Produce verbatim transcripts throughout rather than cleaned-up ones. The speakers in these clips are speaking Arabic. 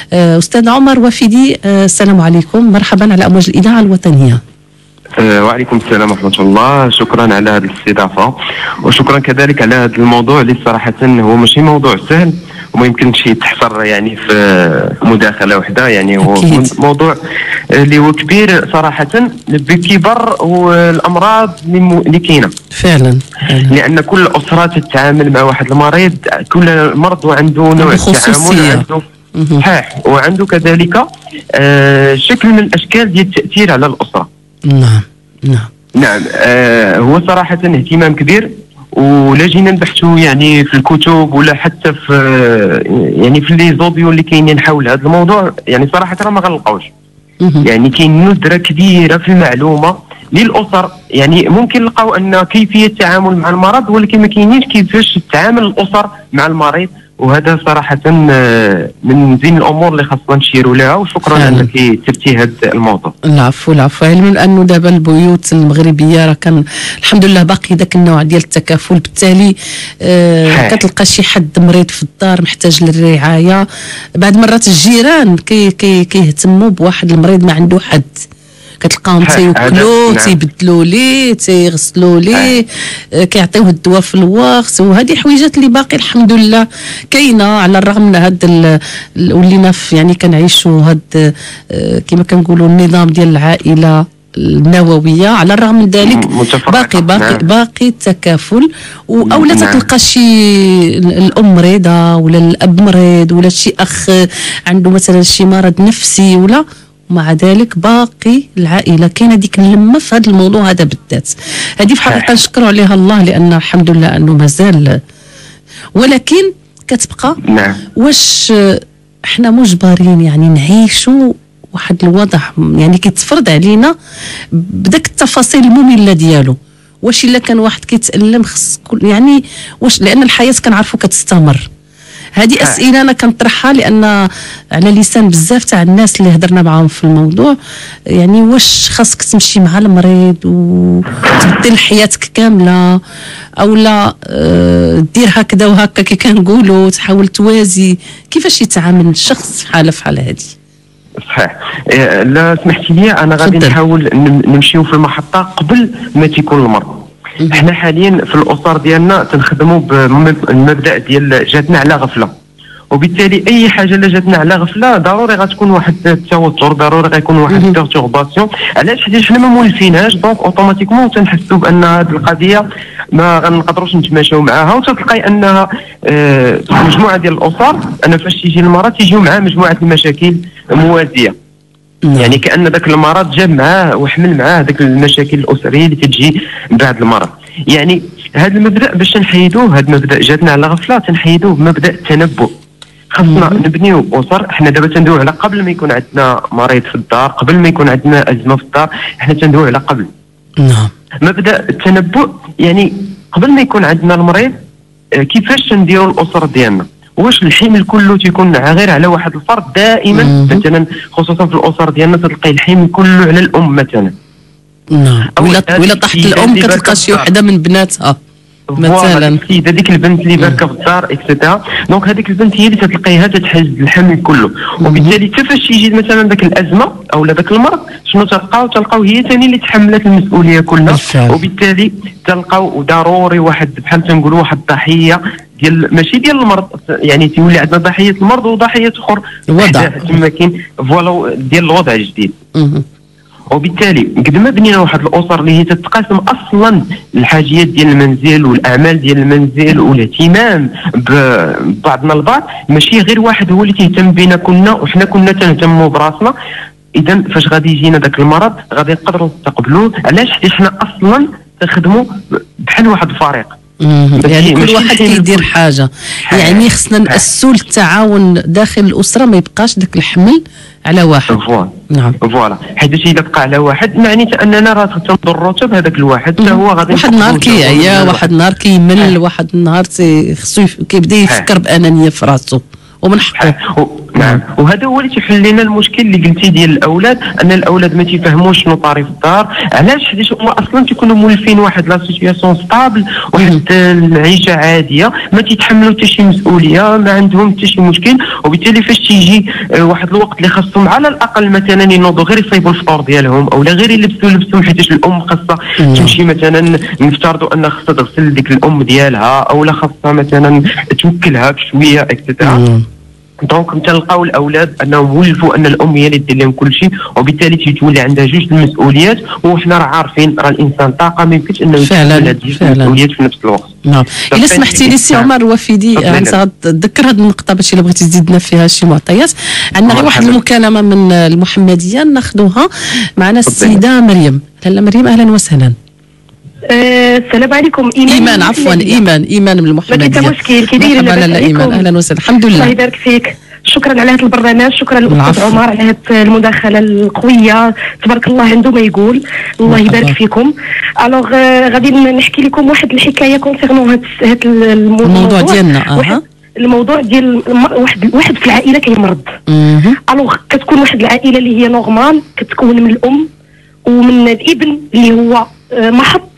أستاذ عمر وفيدي، السلام عليكم، مرحبا على أمواج الإذاعة الوطنية. وعليكم السلام ورحمة الله، شكرا على هذه الاستضافة وشكرا كذلك على هذا الموضوع اللي صراحة هو ماشي موضوع سهل وما يمكنش يتحصر يعني في مداخلة واحدة، يعني هو أكيد. موضوع اللي هو كبير صراحة بكبر والأمراض اللي كاينة فعلا. لأن كل أسرة تتعامل مع واحد المريض، كل مرض وعنده نوع التعامل وعنده صحيح وعنده كذلك آه شكل من الأشكال ديال التأثير على الأسرة. نعم نعم نعم آه هو صراحة اهتمام كبير، ولا جينا نبحثوا يعني في الكتب ولا حتى في يعني في لي زوديو اللي كاينين حول هذا الموضوع، يعني صراحة راه ما غنلقاوش. يعني كاين ندرة كبيرة في المعلومة للأسر، يعني ممكن نلقاو أن كيفية التعامل مع المرض ولكن ما كاينينش كيفاش تتعامل الأسر مع المريض، وهذا صراحة من زين الأمور اللي خاصنا نشيروا لها، وشكرا أنك ترتي هذا الموضوع. العفو العفو، علما أنه دابا البيوت المغربية راه كان الحمد لله باقي ذاك النوع ديال التكافل، بالتالي آه كتلقى شي حد مريض في الدار محتاج للرعاية، بعد مرات الجيران كي كي كيهتموا بواحد المريض ما عنده حد، كتلقاهم تيوكلوه تيبدلوا ليه تيغسلوا ليه كيعطيوه الدواء في الوقت، وهذه حويجات اللي باقي الحمد لله كاينه، على الرغم من هذا ولينا يعني كنعيشوا هذا كما كنقولوا النظام ديال العائله النوويه، على الرغم من ذلك باقي باقي نعم. باقي التكافل، او لا تلقى شي الام مريضه ولا الاب مريض ولا شي اخ عنده مثلا شي مرض نفسي، ولا ومع ذلك باقي العائله كاينه ديك اللمه في هذا الموضوع هذا بالذات. هذه في حقيقه نشكروا عليها الله، لان الحمد لله انه مازال، ولكن كتبقى نعم. واش احنا مجبرين يعني نعيشوا واحد الوضع يعني كيتفرض علينا بداك التفاصيل الممله ديالو؟ واش الا كان واحد كيتالم خص يعني واش، لان الحياه كنعرفوا كتستمر. هذه اسئله انا كنطرحها لان على لسان بزاف تاع الناس اللي هضرنا معاهم في الموضوع، يعني واش خاصك تمشي مع المريض وتبدل حياتك كامله، او لا أه دير هكذا وهكا كي كنقولوا تحاول توازي؟ كيفاش يتعامل الشخص في حاله بحال هذه؟ صحيح. لا سمحتي لي انا غادي نحاول نمشيو في المحطه قبل ما تيكون المرض. احنا حاليا في الاسر ديالنا تنخدموا بالمبدا ديال جاتنا على غفله، وبالتالي اي حاجه اللي جاتنا على غفله ضروري غتكون واحد التوتر، ضروري غيكون واحد البيرتورباسيون. علاش؟ حيت حنا ما مولفينهاش، دونك اوتوماتيكمون تنحسوا بان هذه القضيه ما غنقدروش نتماشاو معاها، وتلقاي انها اه مجموعه ديال الاسر انا فاش تيجي المرض تيجيو معاه مجموعه المشاكل موازيه. يعني كأن ذاك المرض جاب معاه وحمل معاه ذاك المشاكل الأسرية اللي تجي بعد المرض. يعني هذا المبدأ باش نحيدوه، هذا المبدأ جاتنا على غفلة تنحيدوه بمبدأ التنبؤ. خاصنا نبنيو أسر، احنا دابا تندويو على قبل ما يكون عندنا مريض في الدار، قبل ما يكون عندنا أزمة في الدار، احنا تندويو على قبل. نعم. مبدأ التنبؤ يعني قبل ما يكون عندنا المريض كيفاش نديروا الأسر ديالنا؟ واش الحمل كله تيكون غير على واحد الفرد دائما؟ مم. مثلا خصوصا في الاسر ديالنا تلقاي الحمل كله على الام مثلا. نعم. ولا ولا طاحت الام كتلقى شي وحده من بناتها مثلا، هذيك البنت اللي باركه في الدار اكسيتيرا، دونك هذيك البنت هي اللي تتلقايها تتحز الحمل كله، وبالتالي حتى فاش يجي مثلا ذاك الازمه او ذاك المرض شنو تلقاو؟ تلقاو هي ثاني اللي تحملت المسؤوليه كلها، وبالتالي تلقاو ضروري واحد بحال تنقولوا واحد الضحيه ديال ماشي ديال المرض، يعني تيولي عندنا ضحيه المرض وضحيه اخر الوضع تما كاين فوالا ديال الوضع الجديد. وبالتالي قد ما بنينا واحد الاسر اللي هي تتقاسم اصلا الحاجيات ديال المنزل والاعمال ديال المنزل والاهتمام ببعضنا البعض، ماشي غير واحد هو اللي تهتم بينا كلنا وحنا كلنا تنهتموا براسنا، اذا فاش غادي يجينا ذاك المرض غادي نقدروا نستقبلوه. علاش؟ حيت حنا اصلا تنخدموا بحال واحد الفريق، يعني كل واحد كيدير حاجه، يعني خصنا نأسسوا التعاون داخل الاسره، ما يبقاش داك الحمل على واحد. فوالا نعم فوالا، حيت اذا بقى على واحد معناته اننا راه تنضروا حتى بهذاك الواحد، حتى هو غادي واحد النهار كيعيا، واحد النهار كيمل، واحد النهار خصو كيبدا يفكر بانانيه في راسو، ومن حقه نعم. وهذا هو اللي تيحل لنا المشكل اللي قلتي ديال الاولاد، ان الاولاد ما تيفهموش شنو طاري في الدار. علاش؟ حيت هما اصلا تيكونوا مولفين واحد لا سيتياسيون ستابل، واحد العيشه عاديه، ما تيتحملوا حتى شي مسؤوليه، ما عندهم حتى شي مشكل. وبالتالي فاش تيجي واحد الوقت اللي خاصهم على الاقل مثلا ينوضوا غير يصايبوا الفطور ديالهم، او لا غير يلبسوا لبسهم، حيت الام خاصها تمشي مثلا، نفترضوا ان خاصها تغسل ديك الام ديالها، او لا خاصها مثلا توكلها بشويه اكسترا. دونك تلقاو الاولاد انهم ولفوا ان الام هي اللي دير لهم كل شيء، وبالتالي تيتولي عندها جوج المسؤوليات. وحنا راه عارفين راه الانسان طاقه، ما يمكنش انه يتحمل هذه المسؤوليات في نفس الوقت. نعم. الا سمحتي لي سي عمر الوفيدي، غنتذكر هذه النقطه باش الا بغيتي تزيدنا فيها شي معطيات. عندنا غير واحد المكالمه من المحمديه ناخذوها معنا السيده مريم. لاله مريم اهلا وسهلا. السلام عليكم. ايمان ايمان عفوا ايمان ايمان من المحمديه. ما مشكل كي دايره؟ لاله ايمان اهلا وسهلا. الحمد لله. الله يبارك فيك. شكرا على هذا البرنامج، شكرا للاستاذ عمر على هذه المداخله القويه، تبارك الله عنده ما يقول. الله يبارك فيكم. الوغ غادي نحكي لكم واحد الحكايه كونسيرنون هذا الموضوع ديالنا. اها الموضوع ديال واحد واحد في العائله كيمرض. الوغ كتكون واحد العائله اللي هي نورمال، كتكون من الام ومن الابن اللي هو محط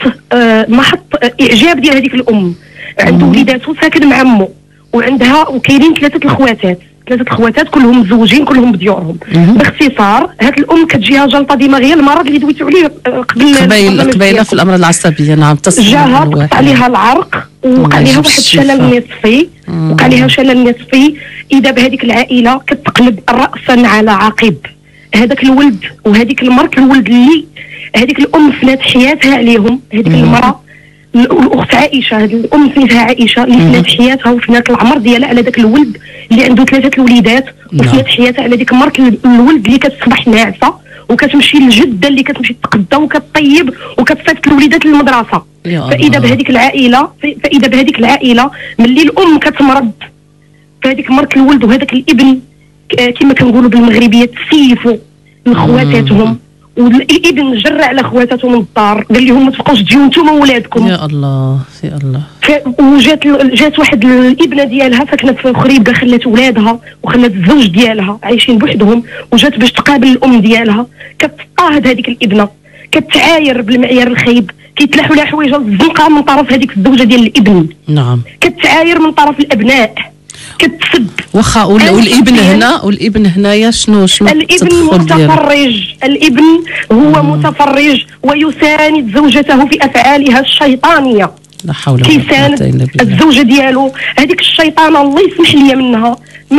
محط اعجاب ديال هذيك الام. عنده وليداتو ساكن مع امه، وعندها وكاينين ثلاثه الخواتات ثلاثه الخواتات كلهم مزوجين كلهم بديورهم. باختصار هاد الام كتجيها جلطه دماغيه، المرض اللي دويتو عليه قبل قبيل قبيله في الامراض العصبيه. نعم. جاها قطع عليها العرق، وقع عليها واحد الشلل نصفي، وقع عليها شلل نصفي. اذا بهذيك العائله كتقلب راسا على عقب. هذاك الولد وهذيك المراه، الولد اللي هذيك الام فنات حياتها عليهم، هذيك المراه الاخت عائشه، هذه الام سميتها عائشه اللي فنات حياتها وفنات العمر ديالها على ذاك الولد اللي عنده ثلاثه الوليدات، وفنات حياتها على ديك مرت الولد اللي كتصبح ناعسه وكتمشي للجده اللي كتمشي تتقدى وكتطيب وكتصيفط الوليدات للمدرسه. فاذا بهذيك العائله فاذا بهذيك العائله ملي الام كتمرض، فهذيك مرت الولد وهذاك الابن كما كنقولوا بالمغربيه تسيفوا لخواتاتهم، والابن جرى على خواتاته من الدار، قال لهم ما تبقاوش تجيو نتوما وولادكم. يا الله يا الله. وجات جات واحد الابنه ديالها ساكنه في خريبه، خلات ولادها وخلات الزوج ديالها عايشين بوحدهم، وجات باش تقابل الام ديالها. كتضطهد هذيك الابنه، كتعاير بالمعيار الخايب، كيتلاحوا لها حوايج الزنقه من طرف هذيك الزوجه ديال الابن. نعم. كتعاير من طرف الابناء، كتسب. واخا والابن هنا والابن هنايا شنو شنو الابن متفرج، الابن هو مم. متفرج ويساند زوجته في افعالها الشيطانيه. لا حول ولا قوه الا بالله. الزوجه ديالو هذيك الشيطانه الله يسمح لي منها،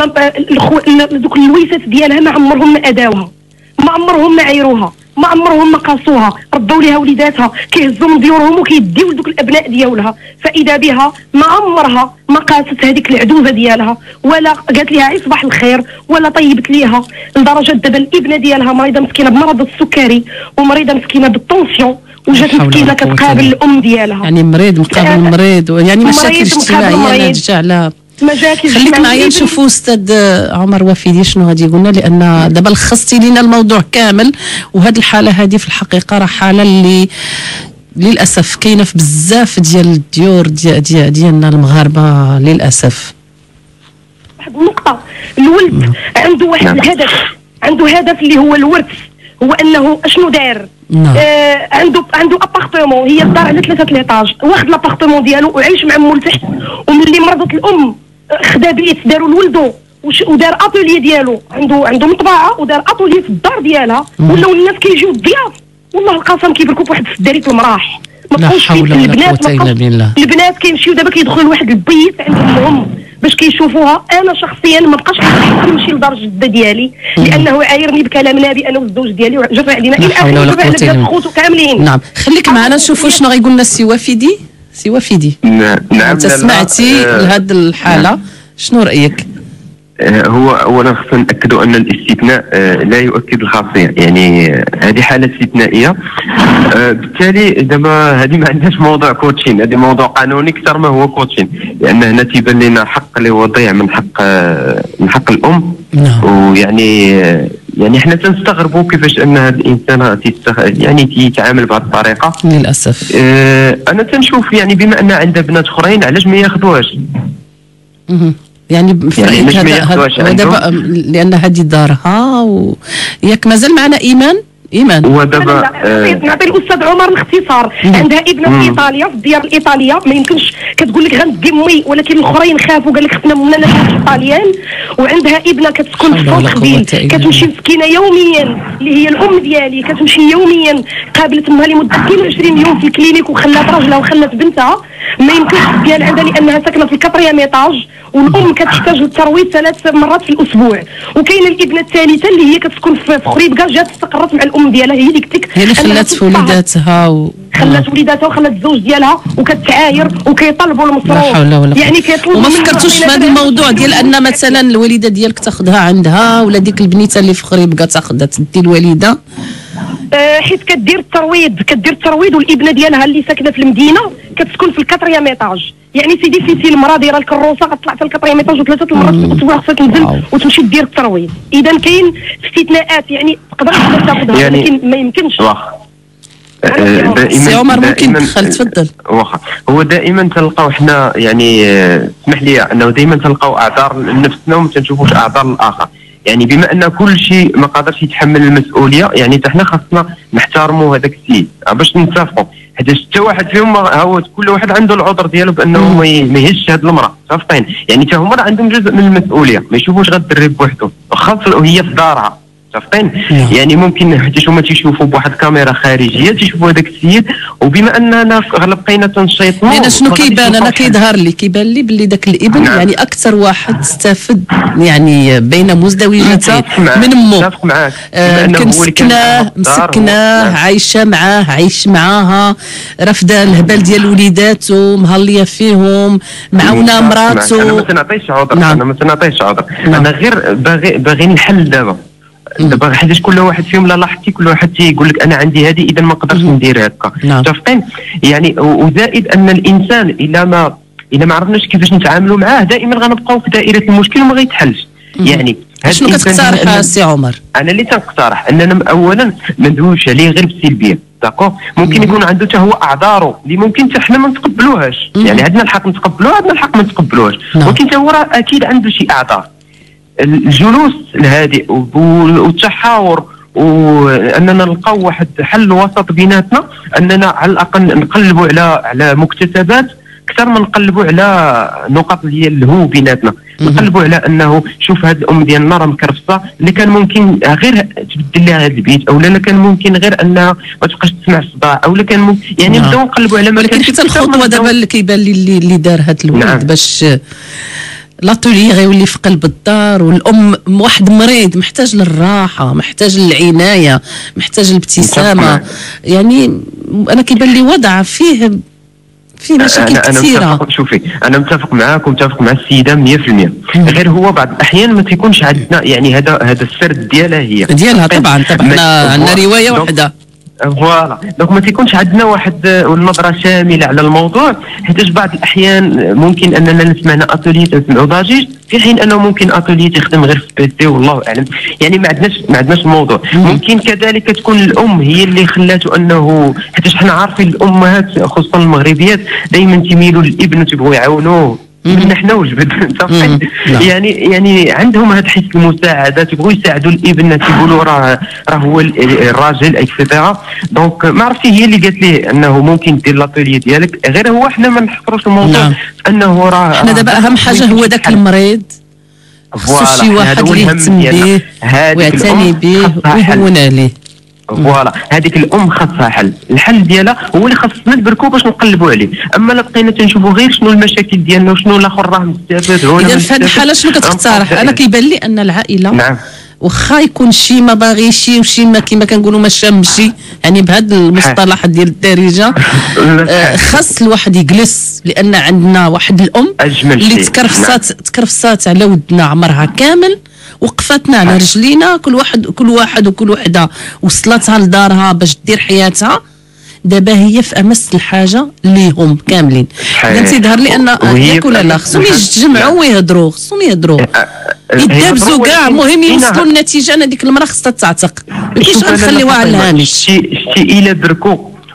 دوك اللويسات ديالها ما عمرهم ما اداوها، ما عمرهم ما عيروها، ما عمرهم ما قاسوها، ربوا ليها وليداتها، كيهزوا من ديورهم وكيديو لدوك الابناء ديالها. فاذا بها ما عمرها ما قاست هذيك العدوزه ديالها، ولا قالت لها يصبح الخير، ولا طيبت ليها. لدرجه دابا الابنه ديالها مريضه مسكينه بمرض السكري، ومريضه مسكينه بالطونسيون، وجات مسكينه كتقابل الام ديالها. يعني مريض مقابل مريض، يعني مشاكل اجتماعيه ناتجه على مشاكل. خليك معايا نشوفوا استاذ عمر وفيدي شنو غادي يقولنا، لان دابا لخصتي لينا الموضوع كامل. وهذه الحاله هذه في الحقيقه راه حاله اللي للاسف كاينه في بزاف ديال الديور ديال ديال ديالنا المغاربه للاسف. واحد النقطه، الولد عنده واحد الهدف، عنده هدف اللي هو الورث، هو انه اشنو دار. نعم. آه عنده عنده ابارتمون، هي الدار على ثلاثه ليطاج، واخد لابارتمون ديالو وعايش مع مول تحت. وملي مرضت الام خدا بيت داروا لولدو ودار اتولي ديالو، عنده عنده مطبعه ودار اتولي في الدار ديالها. ولاو الناس كيجيو الضياف والله القسم كيبركوا بواحد السداريت المراح. ما بقاوش البنات ما البنات كيمشيو دابا كيدخلوا لواحد البيت عند امهم باش كيشوفوها. انا شخصيا ما بقاش كنمشي لدار الجده ديالي لانه عايرني بكلام نابي انا والزوج ديالي وجرى علينا الى اخره خوتو كاملين. نعم. خليك معنا نشوفوا شنو غيقول لنا السي وفيدي. سي وفيدي نعم. انت سمعتي لهذه الحاله شنو رايك؟ هو اولا خصنا ناكدوا ان الاستثناء لا يؤكد الخاصيه، يعني هذه حاله استثنائيه. بالتالي دابا هذه ما عندهاش موضوع كوتشين، هذه موضوع قانوني اكثر ما هو كوتشين، لان هنا تيبان لنا حق اللي هو ضيع من حق من حق الام. ويعني يعني احنا تنستغربوا كيفاش ان هذا الانسان تيستخ... يعني تيتعامل بهذه الطريقه للاسف. اه انا تنشوف يعني بما ان عندنا بنات اخرين علاش ما ياخذوهاش؟ يعني في يعني رايك هذا دابا لان هذه دارها وياك مازال معنا ايمان ايمان ودابا نعطي الاستاذ عمر الاختصار. عندها ابنه في ايطاليا في الديار الايطاليه، ما يمكنش كتقول لك غندي امي، ولكن الاخرين خافوا قال لك خصنا منا ناس ايطاليان. وعندها ابنه كتسكن في فوق خبيل، كتمشي مسكينه يوميا اللي هي الام ديالي، كتمشي يوميا قابلت امها لمده اثنين وعشرين يوم في الكلينيك وخلات راجلها وخلات بنتها. ما يمكنش ديال عندها لانها ساكنه في الكاتريام ايطاج، والام كتحتاج للترويض ثلاث مرات في الاسبوع. وكاينه الابنه الثالثه اللي هي كتسكن في خريبكا، جات استقرت مع الام ديالها، هي اللي قلت لك هي اللي خلات في وليداتها و... خلات وليداتها وخلات الزوج ديالها وكتعاير وكيطلبوا المصروف. لا حول ولا يعني كيطلبوا. وما فكرتوش في هذا الموضوع ديال ان مثلا الوالده ديالك تاخذها عندها ولا ديك البنيته اللي في خريبكا تاخذها تدي الوالده؟ أه حيت كدير الترويض كدير الترويض والابنه ديالها اللي ساكنه في المدينه كتسكن في الكاتريام ايطاج. يعني سيدي في سي المراه دايره الكروسه غتطلع في الكاتريام ايطاج وثلاثه المرات في الاسبوع خصها تنزل وتمشي دير الترويض. اذا كاين استثناءات، يعني تقدر تاخذها يعني ولكن ما يمكنش. واخا سي عمر ممكن تدخل تفضل. واخا هو دائما تلقاو حنا يعني اسمح لي انه دائما تلقاو اعذار لنفسنا وما تنشوفوش اعذار الاخر. يعني بما ان كل شيء ما قادرش يتحمل المسؤوليه، يعني حنا خاصنا نحترموا هذاك السيد باش نتفقوا، حيت حتى واحد فيهم هو كل واحد عنده العذر ديالو بانه ما يهزش هذه المراه صافطين. يعني حتى هما عندهم جزء من المسؤوليه، ما يشوفوش غير الدري بوحده واخا هي في دارها صافطين. يعني ممكن حتى هما تيشوفوا بواحد الكاميرا خارجيه تيشوفوا هذاك السيد، وبما اننا غلب بقينا تنشيطوا. انا شنو كيبان انا كيظهر لي كيبان لي باللي ذاك الابن نعم. يعني اكثر واحد استفد يعني بين مزدوجته من امه. متفق معاك. آه كنسكناه مسكناه نعم. عايشه معاه عايش معاها، رافده الهبال ديال وليداتو مهليه فيهم معاونه مراته. انا ما تنعطيش عذر نعم. انا ما تنعطيش عذر نعم. انا غير باغي باغي نحل دابا دابا حيت كل واحد فيهم لا لاحظتي كل واحد تيقول لك انا عندي هذه اذا ما نقدرش ندير هكا متفقين. يعني وزائد ان الانسان الا ما الا ما عرفناش كيفاش نتعاملوا معاه دائما غنبقاو في دائره المشكل وما غيتحلش. يعني شنو كتقترح السي عمر؟ انا اللي تنقترح اننا اولا ما ندويوش عليه غير بالسلبيه داكو. ممكن يكون عنده حتى هو اعذاره اللي ممكن حتى حنا ما نتقبلوهاش. يعني عندنا الحق نتقبلوها عندنا الحق ما نتقبلوهاش، ولكن حتى هو راه اكيد عنده شي اعذار. الجلوس الهادئ والتحاور واننا نلقاو واحد حل وسط بيناتنا، اننا على الاقل نقلبوا على على مكتسبات اكثر ما نقلبوا على نقط ديال الهو بيناتنا. نقلبوا على انه شوف هذه الام ديالنا راه مكرفصه، اللي كان ممكن غير تبدل لها هذا البيت، او لا كان ممكن غير انها ما تبقاش تسمع الصداع، او لا كان ممكن يعني نبداو نقلبوا على. ولكن حتى الخطوه دابا اللي كيبان لي اللي, اللي دار هذا الولد نعم. باش لاطولي غيولي في قلب الدار، والام واحد مريض محتاج للراحه، محتاج للعنايه، محتاج الابتسامه. يعني انا كيبان لي وضع فيه فيه مشاكل أنا كثيره. أنا شوفي انا متفق معاك ومتفق مع السيده مية في المية. غير هو بعض الاحيان ما تيكونش عندنا يعني هذا هذا السرد ديالها هي ديالها طبعا طبعا حنا عندنا روايه واحده فوالا. دونك ما تيكونش عندنا واحد النظره شامله على الموضوع، حيت بعض الاحيان ممكن اننا نسمعنا اتولي تسمعوا ضجيج في حين انه ممكن اتولي تخدم غير في بيتي والله اعلم. يعني ما عندناش ما عندناش الموضوع. ممكن كذلك تكون الام هي اللي خلاته انه حيت حنا عارفين الامهات خصوصا المغربيات دائما تيميلوا للابن وتيبغوا يعاونوه من حنا وجبد يعني يعني عندهم هذا حس المساعده، تيبغوا يساعدوا الابن، تيقولوا راه راه هو الراجل اكسيتيرا. دونك ما عرفتي هي اللي قالت ليه انه ممكن دير لابيلي ديالك. غير هو حنا ما نحكروش الموضوع نعم. انه راه حنا دابا اهم حاجه هو ذاك المريض خصو شي واحد اللي يهتم به ويعتني به ويهون عليه. فوالا هذيك الام خاصها حل، الحل ديالها هو اللي خاصنا نبركو باش نقلبوا عليه. اما لا بقينا تنشوفوا غير شنو المشاكل ديالنا وشنو الاخر راه مستفاد. اذا في هذه الحاله شنو كتقترح؟ انا كيبان لي ان العائله نعم واخا يكون شي ما باغيشي وشي ما كما كنقولوا ما شامشي، يعني بهذا المصطلح ديال الدارجه آه خاص الواحد يجلس، لان عندنا واحد الام اللي تكرفصات نعم. تكرفصات على ودنا عمرها كامل، وقفتنا على رجلينا، كل واحد كل واحد وكل وحده وصلتها لدارها باش دير حياتها. دابا هي في امس الحاجه ليهم كاملين. اذا تيظهر لي ان ياك ولا لا خصهم يتجمعوا ويهضروا، خصهم يهضروا يدابزوا كاع، المهم يوصلوا للنتيجه ان هذيك المراه خصها تعتق، ما كاينش غنخليوها على الهامش. شتي شتي الا بركو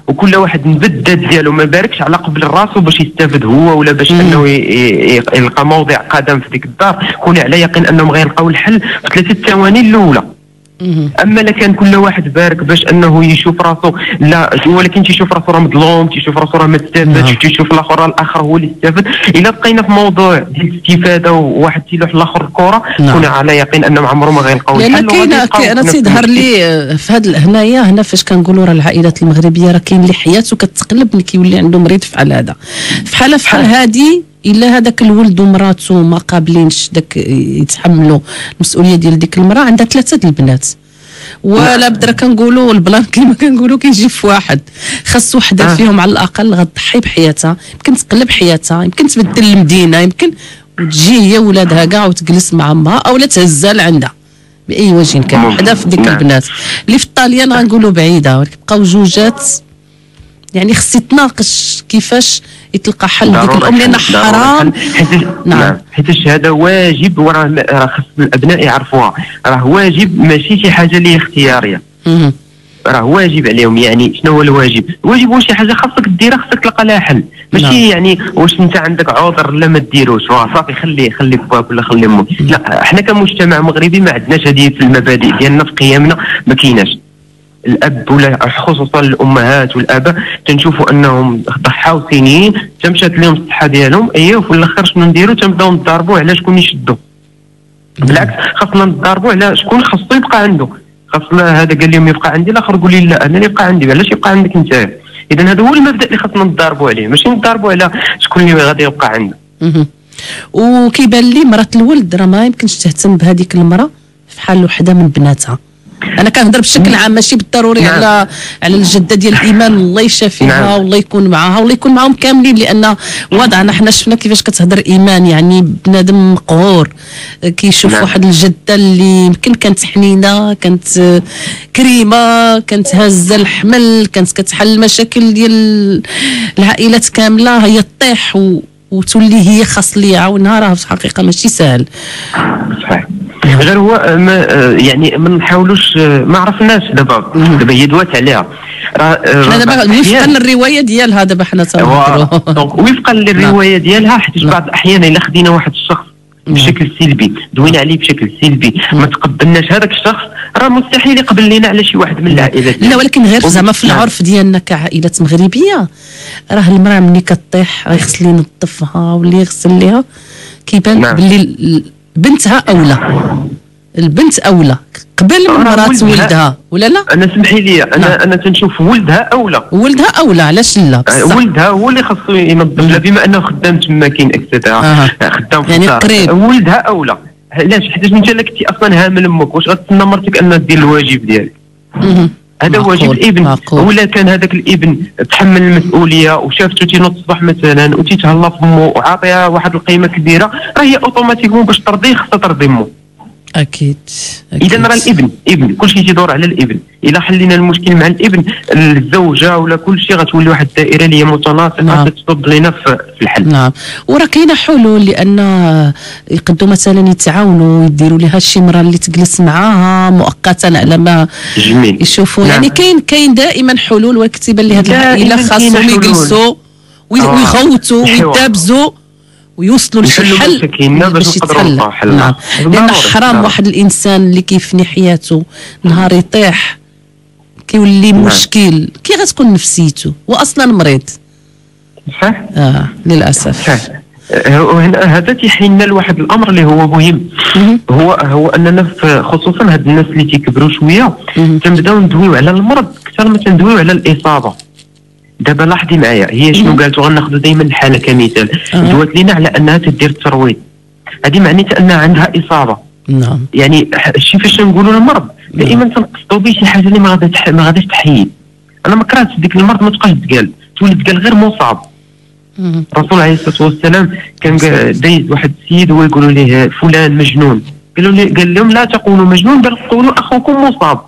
وكل واحد نبت الذات ديالو، ما باركش على قبل راسو باش يستافد هو ولا باش انه يلقى موضع قدم في ديك الدار. كوني على يقين انهم غيلقاو الحل في ثلاثه ثواني الاولى. اما الا كان كل واحد بارك باش انه يشوف راسو، لا ولكن تيشوف راسو راه مظلوم، تيشوف راسو راه ما استفادش، تيشوف الاخر الاخر هو اللي استفاد. الا بقينا في موضوع ديال الاستفاده وواحد تيلوح الاخر الكره، كنا على يقين انهم عمرهم ما غيلقاو الحل. لان كاين انا تيظهر لي في هذا هنايا هنا فاش كنقولوا راه العائلات المغربيه راه كاين اللي حياته كتقلب ملي كيولي عنده مريض فحال هذا، فحال فحال هذه الا هذاك الولد ومراته ما قابلينش داك يتحملوا المسؤوليه ديال ديك المراه، عندها ثلاثه د البنات ولا بدرا كنقولوا البلان كيما كنقولوا كيجي في واحد، خاص وحده آه. فيهم على الاقل غتضحي بحياتها، يمكن تقلب حياتها، يمكن تبدل المدينه، يمكن وتجي هي ولادها كاع وتجلس مع امها او لا تهزها لعندها باي وجه كان. وحده في ديك البنات اللي في الطاليان غنقولوا بعيده، ولكن بقاو جوجات. يعني خصي تناقش كيفاش يتلقى حل ديك الام، لان حرام. نعم، حيت هذا واجب، وراه خص الابناء يعرفوها، راه واجب ماشي شي حاجه اللي اختياريه. راه واجب عليهم. يعني شنو هو الواجب؟ الواجب هو شي حاجه خاصك ديرها، خاصك تلقى لها حل، ماشي نعم. يعني واش انت عندك عذر لا ما ديروش، صافي خلي خلي باك ولا خلي امك. لا، احنا كمجتمع مغربي ما عندناش هذه في المبادئ ديالنا، في قيمنا ما كايناش. الاب ولا خصوصا الامهات والاباء تنشوفوا انهم ضحاو سنين، تمشات لهم الصحه ديالهم، اييه وفي الاخر شنو نديروا؟ تنبداو نضاربوا على شكون يشدوا. بالعكس خاصنا نضاربوا على شكون خاصو يبقى عنده. خاصنا هذا قال لهم يبقى عندي، الاخر يقول لي لا انا اللي يبقى عندي، علاش يبقى عندك انت؟ اذا هذا هو المبدا اللي خاصنا نضاربوا عليه، ماشي نضاربوا على شكون اللي غادي يبقى عنده. وكيبان لي مرات الولد راه ما يمكنش تهتم بهذيك المراه في حال وحده من بناتها. انا كنهضر بشكل عام، ماشي بالضروري نعم. على على الجده ديال الايمان، الله يشافيها نعم. والله يكون معها والله يكون معهم كاملين، لان وضعنا حنا شفنا كيفاش كتهضر ايمان، يعني بنادم مقهور كيشوف نعم. واحد الجده اللي يمكن كانت حنينه، كانت كريمه، كانت هازه الحمل، كانت كتحل المشاكل ديال العائلات كامله، هي تطيح و... وتولي هي خاص اللي يعاونها. راه في الحقيقه ماشي سهل. صحيح. غير هو ما يعني ما نحاولوش، ما عرفناش دابا دابا هي دوات عليها. راه حنا دابا وفقا للروايه ديالها دابا حنا تنهضروا وفقا للروايه ديالها، حيت بعض الاحيان الا خدينا واحد الشخص بشكل سلبي، دوينا عليه بشكل سلبي، ما تقبلناش هذاك الشخص، راه مستحيل يقبل لنا على شي واحد من العائلات. لا ولكن غير زعما في العرف ديالنا كعائلات مغربيه، راه المراه ملي كطيح غيخص لي ينظفها واللي يغسل ليها، كيبان نعم. باللي بنتها اولى، البنت اولى قبل من مرات ولدها، ولا لا؟ انا سمحي لي، انا نعم. انا تنشوف ولدها اولى، ولدها اولى، علاش لا؟ ولدها هو اللي خاصو ينظف لها، بما انه خدام تما كاين اكسترا آه. خدام في يعني قريب، ولدها اولى. علاش؟ حيت انت الا كنتي اصلا هامل امك، واش غتسنى مرتك انها دير الواجب ديالك؟ هذا واجب الابن. ولا كان هذاك الابن تحمل المسؤوليه وشافته تينوض الصباح مثلا وتيتهلا في امه وعاطيها واحد القيمه كبيره، راه هي اوتوماتيكمون باش ترضيه خصها ترضي امه. اكيد, أكيد. اذا راه الابن ابن، كل شيء تيدور على الابن. الا حلينا المشكل مع الابن، الزوجه ولا كل شيء غتولي واحد الدائره اللي هي متناسقه نعم. تصب لنا في الحل. نعم. وراه كاينه حلول، لان يقدروا مثلا يتعاونوا يديروا لها شي مراه اللي تجلس معاها مؤقتا على ما جميل. يشوفوا نعم. يعني كاين كاين دائما حلول، وكتب لي هذه العائله خاصهم يجلسوا ويغوتوا ويدابزوا ويوصلوا لشي حل باش يتحل. نعم. لان حرام واحد الانسان اللي كيفني حياته نهار يطيح كيولي نعم. مشكل، كي غتكون نفسيته واصلا مريض. صح. اه للاسف. صح. وهنا هذا تيحيلنا لواحد الامر اللي هو مهم، هو هو اننا خصوصا هاد الناس اللي تيكبروا شويه تنبداو ندويو على المرض اكثر ما تندويو على الاصابه. دابا لاحظي معايا، هي شنو قالت؟ غناخذوا دائما الحاله كمثال، أه. دوات لينا على انها تدير الترويض، هذه معناتها انها عندها اصابه. نعم. يعني شي فاش نقولوا المرض دائما تنقصدوا به شي حاجه اللي ما غاديش ما غاديش تحيد. انا ما كرهتش ديك المرض ما تبقاش تقال، تولي تقال غير مصاب. الرسول عليه الصلاه والسلام كان دايز واحد السيد ويقولوا ليه فلان مجنون، قالوا لي قال لهم لا تقولوا مجنون بل قولوا اخوكم مصاب.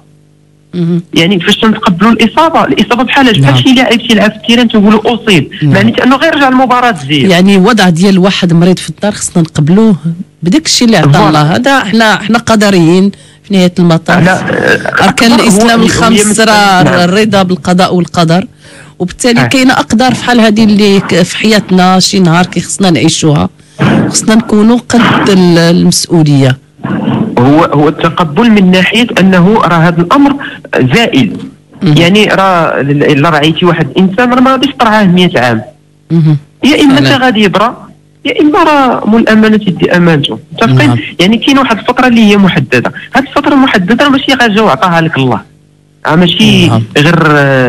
يعني فاش تنتقبلوا الاصابه، الاصابه بحال بحال شي لاعب تيلعب في التيران تقولوا اصيب، معناتها انه غير رجع المباراه تزيد. يعني الوضع ديال واحد مريض في الدار خصنا نقبلوه بداك الشيء اللي عطا الله، هذا احنا احنا قدريين في نهايه المطاف اركان الاسلام الخمس راه الرضا بالقضاء والقدر، وبالتالي كاينه اقدار في حال هذه اللي في حياتنا شي نهار كيخصنا نعيشوها، خصنا نكونوا قد المسؤوليه. هو هو التقبل من ناحيه انه راه هذا الامر زائل. مم. يعني راه الا رعيتي واحد الانسان راه ما غاديش ترعاه مئة عام. مم. يا اما انت غادي يبرا يا اما راه مول الامانه تدي امانته، متفقين؟ يعني كاين واحد الفتره اللي هي محدده، هذه الفتره المحدده ماشي غير جا وعطاها لك الله، ماشي مم. غير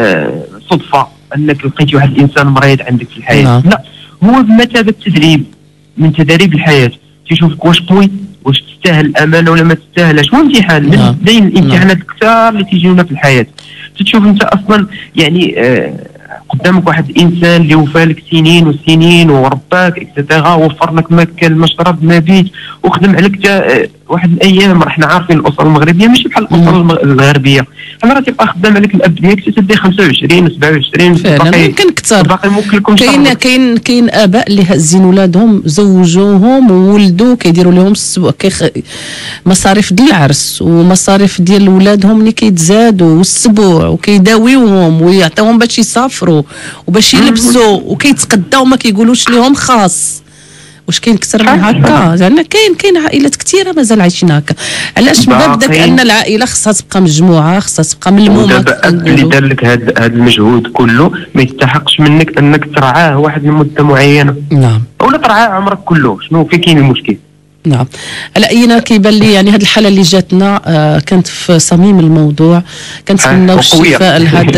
صدفه انك لقيتي واحد الانسان مريض عندك في الحياه. مم. لا، هو بمثابه تدريب من تدريب الحياه، تيشوفك واش قوي، واش تستاهل الامانه ولا ما تستاهلش. هو امتحان من بين الامتحانات الكثار اللي تيجيونا في الحياه. تشوف انت اصلا يعني آه قدامك واحد الانسان اللي وفى لك سنين وسنين ورباك اكسترا، وفر لك ماكل مشرب مبيت، وخدم عليك آه واحد الايام. راحنا عارفين الاسر المغربيه ماشي بحال الاسر الغربيه، انا راه تيبقى خدام عليك الاب ديالك تدي خمسة وعشرين سبعة وعشرين فعلا يمكن اكثر. باقي موكلكم. كاين كاين كاين اباء اللي هازين ولادهم زوجوهم وولدوا كيديروا لهم كيخ... مصاريف ديال العرس ومصاريف ديال ولادهم اللي كيتزادوا والسبوع، وكيداويوهم ويعطيوهم باش يسافروا وباش يلبسوا وكيتقداو ما كيقولوش لهم خاص. واش كاين اكثر من هكا؟ زعما كاين كاين عائلات كثيره مازال عايشين هكا. علاش مبداك ان العائله خصها تبقى مجموعه، خصها تبقى ملمومه. اللي دار لك هذا هذا المجهود كله ما يستحقش منك انك ترعاه واحد المده معينه. نعم. ولا ترعاه عمرك كله، شنو في كاين المشكل؟ نعم. على اينا كيبان لي يعني هذه الحاله اللي جاتنا آه كانت في صميم الموضوع، كنتمناو الشفاء لهذا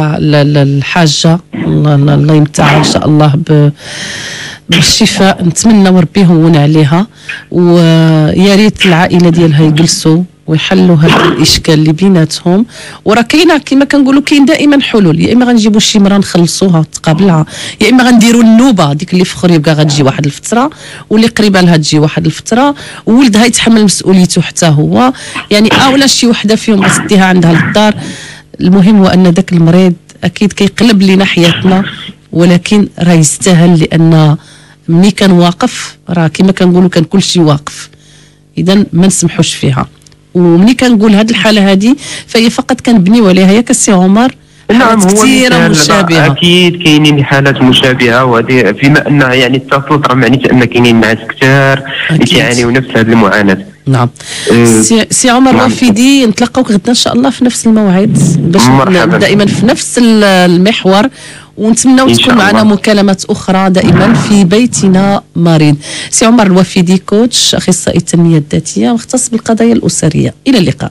الحاجه. الله الله يمتعها ان شاء الله ب بالشفاء، نتمنى ربي يهون عليها، ويا ريت العائله ديالها يجلسوا ويحلوا هذا الاشكال اللي بيناتهم. وراه كاينه كما كنقولوا كاين دائما حلول، يا اما غنجيبوا شي مرا نخلصوها تقابلها، يا اما غنديروا النوبه ديك اللي في خريبكا غتجي واحد الفتره واللي قريبه لها تجي واحد الفتره، وولدها يتحمل مسؤوليته حتى هو. يعني اولا شي وحده فيهم غتديها عندها للدار. المهم هو ان ذاك المريض اكيد كيقلب لنا حياتنا، ولكن راه يستاهل، لان ملي كان واقف راه كما كنقولوا كان كل شيء واقف. اذا ما نسمحوش فيها. وملي كنقول هذه الحاله هذه فهي فقط كنبنيو عليها ياك السي عمر. نعم، هو كثيره مشابهه، اكيد كاينين حالات مشابهه، وهذه فيما انها يعني اتصلت راه معناتها ان كاينين ناس كثار اللي كيعانيو نفس هذه المعاناه. نعم. أه سي, سي عمر الوافدي، نتلاقاوك غدا ان شاء الله في نفس الموعد باش دائما في نفس المحور، ونتمنى تكون معنا مكالمات اخرى دائما في بيتنا مريض. سي عمر الوافدي كوتش اخصائي التنميه الذاتيه مختص بالقضايا الاسريه. الى اللقاء.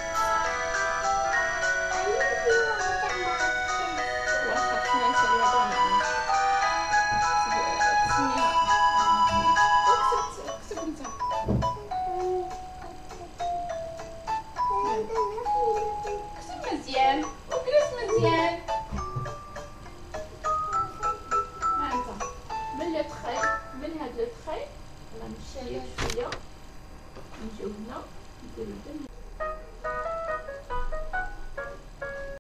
Nice.